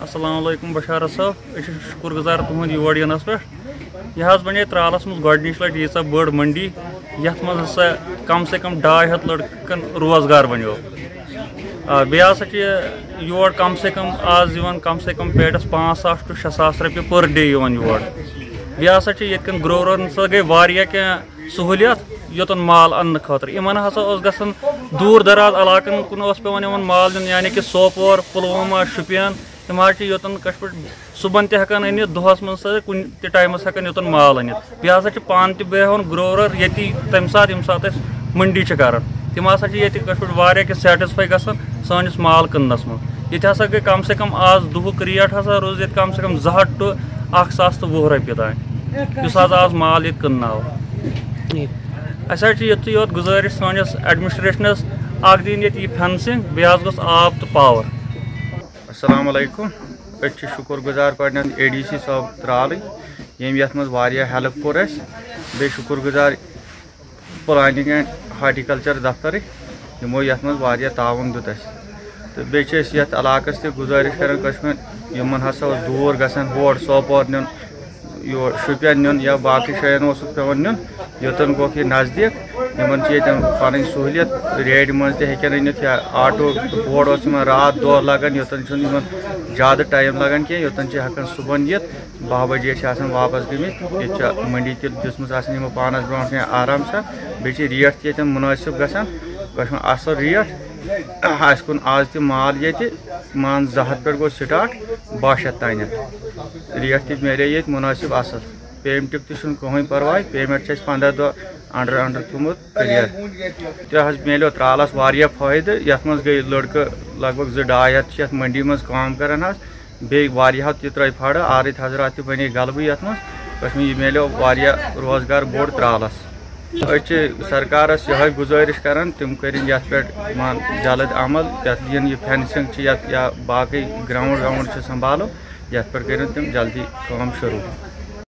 अस्सलाम वालेकुम बशारत साहब शुक्र गुजार तुहद योर यनस पे यह बने त्रालस मज गॉडनिश लट यीसा बड़ मंडी यथ मज हसा कम से कम 250 लड़कन रोजगार बनो योर कम से कम आज कम से कम पेटस 5,000 to 6,000 रुपये पर डे योर बेन ग्रोवरन सा गई वारिया क्या सहूलियत योतन माल अन्न खतर इन हसा गसन दूर दराज इलाकन कुन पेवान माल दिन यानी कि सोपोर पुलवामा शुपियन तम योतन कश सुबह तहन अनित दोहस मज कुन टाइमस हेकन योतन माल अनित बे पान बेहन ग्रोवर ये तम सात मंडी कर तम कश सेटिस्फाई गसन सानिस माल कन्नस मज ये हसा गई कम से कम आज दुहुक रेट हसा रोज ये कम से कम 200 to 1,020 रुपये तान आज माल ये कन्न युत योत गुजारिश सानिस एडमिनिस्ट्रेशनस दिन ये फेंसिंग बे गोस आब तो पावर। अस्सलाम वालेकुम शुक्र गुजार गए ADC साहब त्राल यम ये हेल्प कोर बे शुक्र गुजार प्लानिंग एंड हार्टिकल्चर दफ्तर यमो ये तावन दुत तो बे इलाकस गुजारिश कर हसा दूर गसान होर सोपोर नुन योर शुपियन नुन या बाकी शायन पेवान नुन योतन गो यह नज़दीक पन सहूलियत रेड मज तनित या आटो बोर्ड रात दो लगान योतन ज़्यादा टाइम लगान कह योतन हेकन सुबह ये 12 बजे वापस गमित ये मंडी तुम पानस ब्रो आराम सा बे रेट ते मुनासिब गसान असल रेट कुन आज त माल ये मान 200 पे गो स्टार्ट 1200 तान रेट त मिले ये मुनासिब असल पेमेंट कहीं परवाह पेमेंट 15 दह अंडर थोमुत क्लियर तह मिलो त्रालस फायदे यथ मज गई लड़के लगभग 2-2.5 मंडी मज काम करान बे त्र फड़ आरित हजरात बने गलब यथ मज मिलो रोजगार बोड़ त्रालस सरकारस यह गुजारिश करान तम कर मान जल्द अमल दिन यह फेंसिंग या बाकी ग्राउंड संभालो ये पर कर तम जल्दी काम शुरू।